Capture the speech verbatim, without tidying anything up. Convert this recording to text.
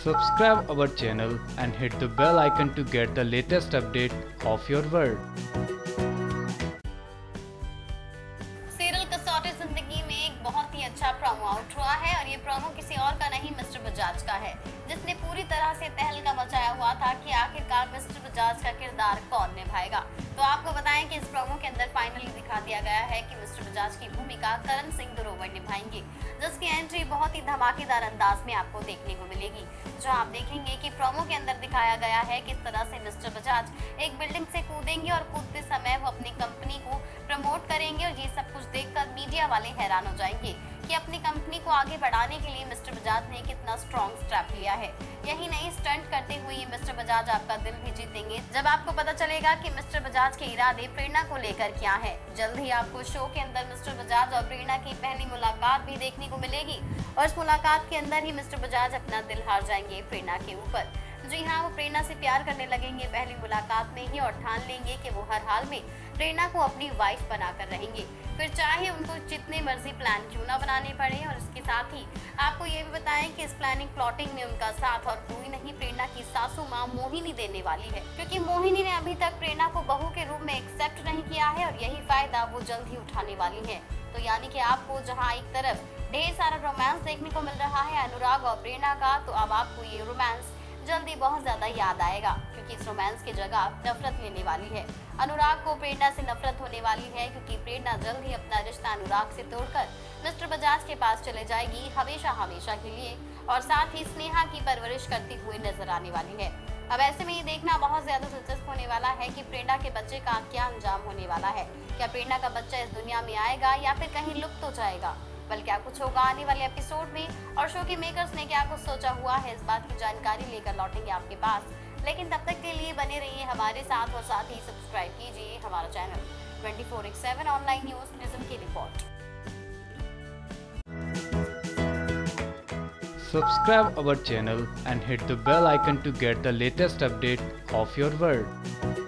Subscribe our channel and hit the bell icon to get the latest update of your world. Serial Kasauti Zindagi में एक बहुत ही अच्छा promo out हुआ है और ये प्रोमो किसी और का नहीं मिस्टर बजाज का है, जिसने पूरी तरह से तहलका मचाया हुआ था कि आखिरकार मिस्टर बजाज का किरदार कौन निभाएगा। तो आपको बताएं कि इस प्रोमो के अंदर फाइनली दिखा दिया गया है कि मिस्टर बजाज की भूमिका करण सिंह ग्रोवर निभाएंगे, जिसकी एंट्री बहुत ही धमाकेदार अंदाज में आपको देखने को मिलेगी। जो आप देखेंगे कि प्रोमो के अंदर दिखाया गया है किस तरह से मिस्टर बजाज एक बिल्डिंग से कूदेंगे और कूदते समय वो अपनी कंपनी को प्रमोट करेंगे और ये सब कुछ देखकर मीडिया वाले हैरान हो जाएंगे कि अपनी कंपनी को आगे बढ़ाने के लिए मिस्टर बजाज ने कितना स्ट्रॉन्ग स्टेप लिया है। यही नहीं, स्टंट करते हुए ये मिस्टर बजाज आपका दिल भी जीतेंगे जब आपको पता चलेगा कि मिस्टर बजाज के इरादे प्रेरणा को लेकर क्या है। जल्द ही आपको शो के अंदर मिस्टर बजाज और प्रेरणा की पहली मुलाकात भी देखने को मिलेगी और इस मुलाकात के अंदर ही मिस्टर बजाज अपना दिल हार जाएंगे प्रेरणा के ऊपर। जी हाँ, वो प्रेरणा से प्यार करने लगेंगे पहली मुलाकात में ही और ठान लेंगे कि वो हर हाल में प्रेरणा को अपनी वाइफ बनाकर रहेंगे, फिर चाहे उनको जितने मर्जी प्लान क्यों ना बनाने पड़े। और इसके साथ ही आपको ये भी बताएं कि इस प्लानिंग प्लॉटिंग में उनका साथ और कोई नहीं, प्रेरणा की सासू माँ मोहिनी देने वाली है, क्योंकि मोहिनी ने अभी तक प्रेरणा को बहू के रूप में एक्सेप्ट नहीं किया है और यही फायदा वो जल्द ही उठाने वाली है। तो यानी कि आपको जहाँ एक तरफ ढेर सारा रोमांस देखने को मिल रहा है अनुराग और प्रेरणा का, तो अब आपको ये रोमांस जल्दी बहुत ज्यादा याद आएगा, क्योंकि इस रोमांस की जगह नफरत लेने वाली है। अनुराग को प्रेरणा से नफरत होने वाली है, क्योंकि प्रेरणा जल्द ही अपना रिश्ता अनुराग से तोड़कर मिस्टर बजाज के पास चले जाएगी हमेशा हमेशा के लिए, और साथ ही स्नेहा की परवरिश करती हुई नजर आने वाली है। अब ऐसे में ये देखना बहुत ज्यादा दिलचस्प होने वाला है कि प्रेरणा के बच्चे का क्या अंजाम होने वाला है। क्या प्रेरणा का बच्चा इस दुनिया में आएगा या फिर कहीं लुप्त हो जाएगा? बल क्या कुछ होगा आने वाले एपिसोड में और शो के मेकर्स ने क्या कुछ सोचा हुआ है, इस बात की जानकारी लेकर लौटेंगे आपके पास। लेकिन तब तक के लिए बने रहिए हमारे साथ और साथ ही सब्सक्राइब कीजिए हमारा channel twenty four by seven online news निज़म की रिपोर्ट। Subscribe our channel and hit the bell icon to get the latest update of your world.